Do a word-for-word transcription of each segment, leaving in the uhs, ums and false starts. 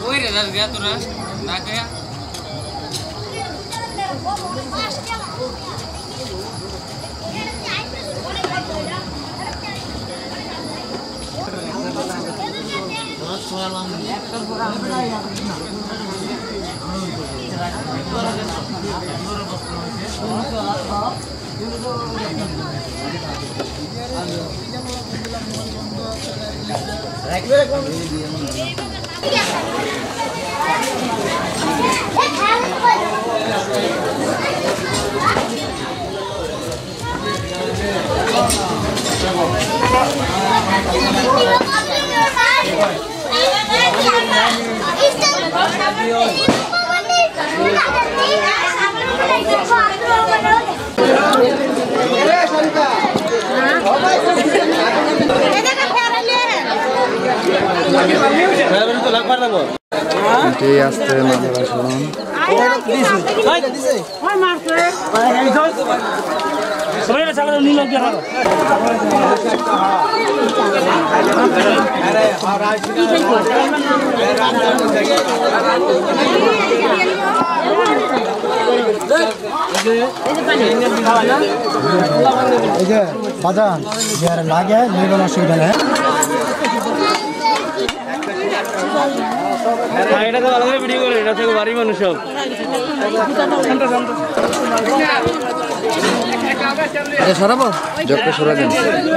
ওই রে দাস গয়া তোরা না Gaya Nanti asli mana rasulun? Sebenarnya sangat nilo kira. Ini badan biar lagi nilo nasi dah. এটা তো আলাদা ভিডিও করে এটা থেকে বাড়ি মানুষ সব এটা সরাবো জককে সরা দেন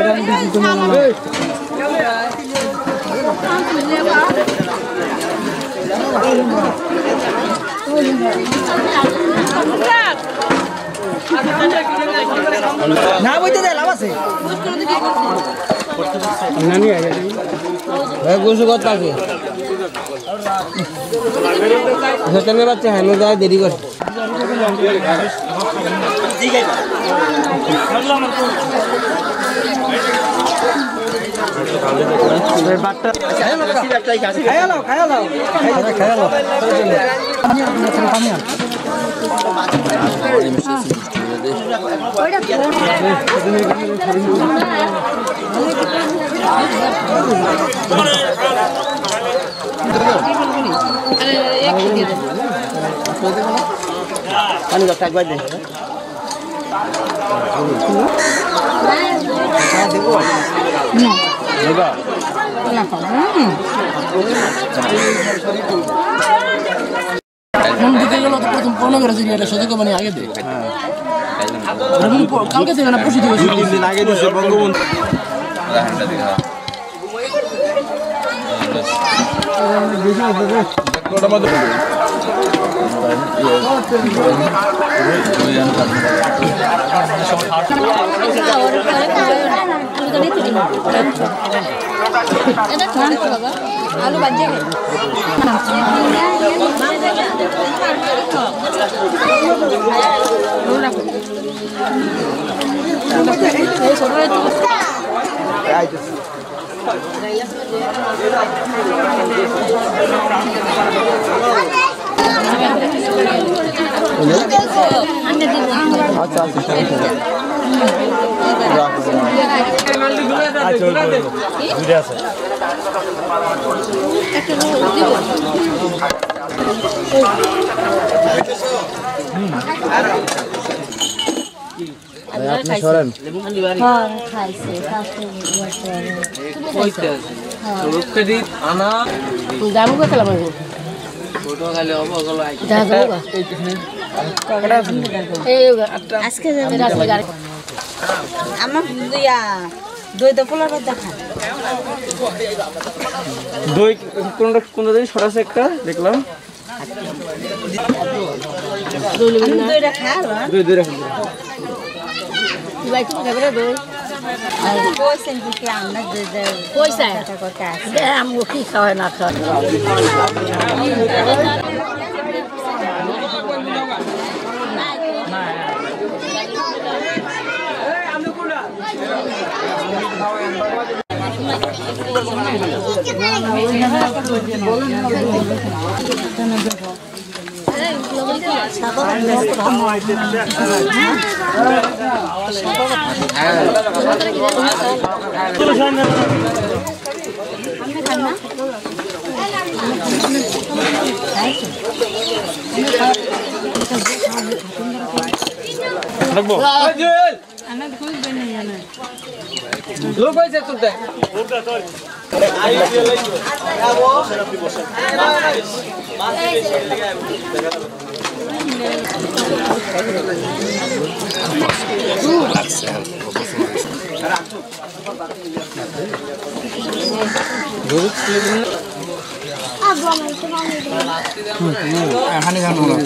না বইতে দে লাভ আছে নানি আগে ভাই গোসু কত আছে সেখানে বাচ্চা হ্যাঁ যায় দেরি করে Kan enggak tak baik deh. Juga. Nanti kalau tu potong potong kerja dia ada sesuatu kau mana aja deh. Kalau kita nak push itu sih. Ini lagi tu sebanggun. आलू बच जाएगा अच्छा अच्छा আপনি সরেন হ্যাঁ খাইছে খাইছে কইতে রূপকে দি আনা দাম কত লাগবে ছোট খালি হবে গলো আই যা যাও এই আজকে যাবে রাস্তা গাড়ি আমার দিয়া দই তো পোলার বাদ দেখা দই কোনটা কোন দিন সরাসরি একটা দেখলাম দই না দইটা খা দই দই রাখুন ভাই তুমি খাবে না দই আর কইছেন কি আমরা দই দই কইছে এটা কথা আছে আমগো কি খাওয়া না খাওয়া লোক হয়েছে তুলতে এখানে গান হলো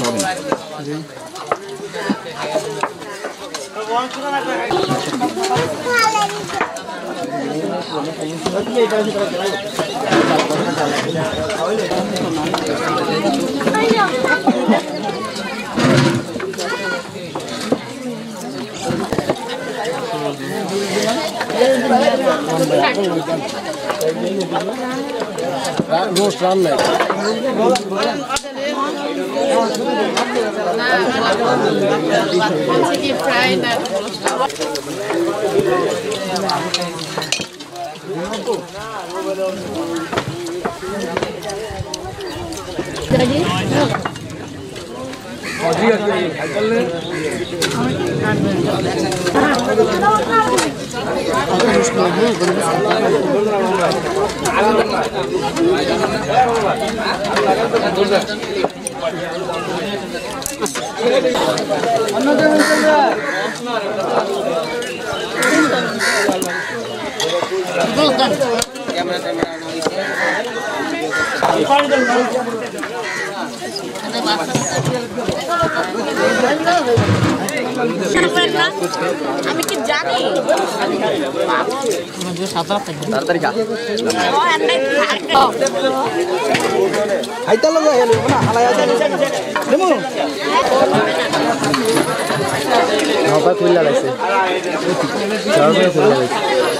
গোশ রান্না আমি কি জানি তাড়াতাড়ি খা খাইতে লাগা হেলো না হালাই আছে দেমু নবা খুললা লাগছে চারবে খুললা লাগছে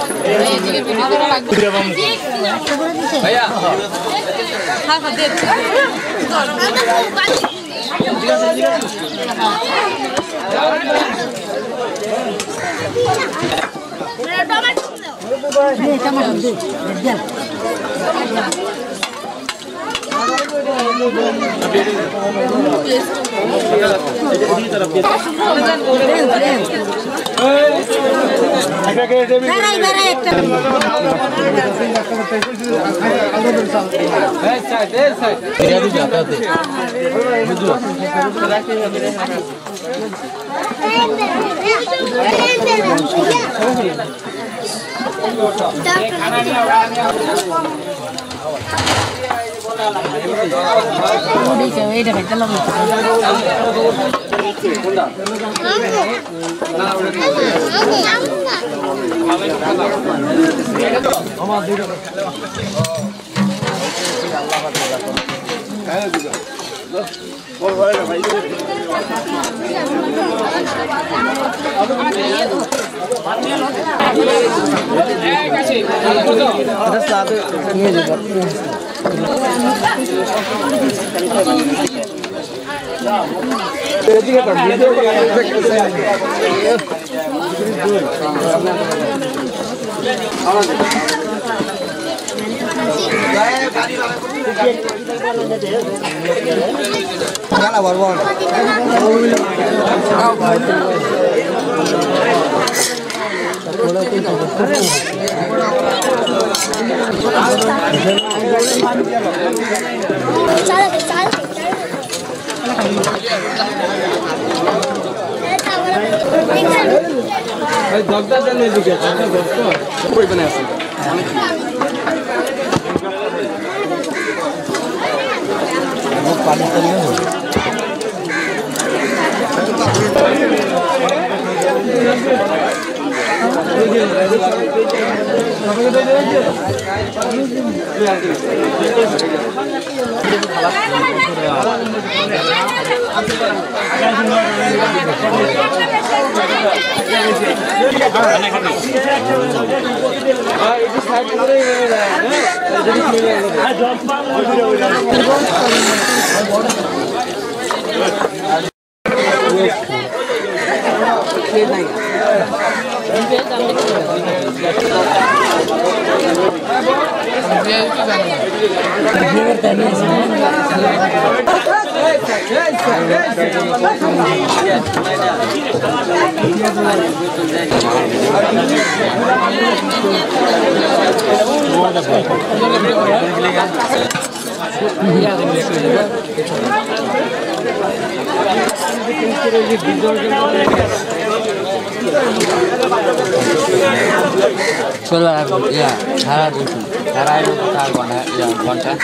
ভাইয়া হ্যাঁ হ্যাঁ দে গালা বরবর দগদা জানে দিকে দগদা দস্ত কই বানায় আছে পানি তলিয়ে Solar, yeah, Hara, Hara, yeah, Bonta.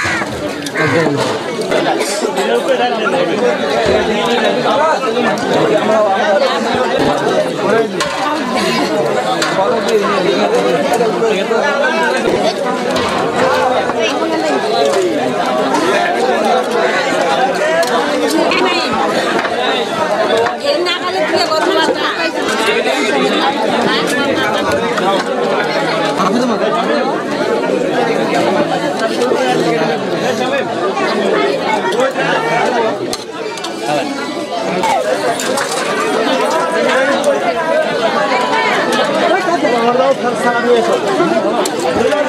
Sabe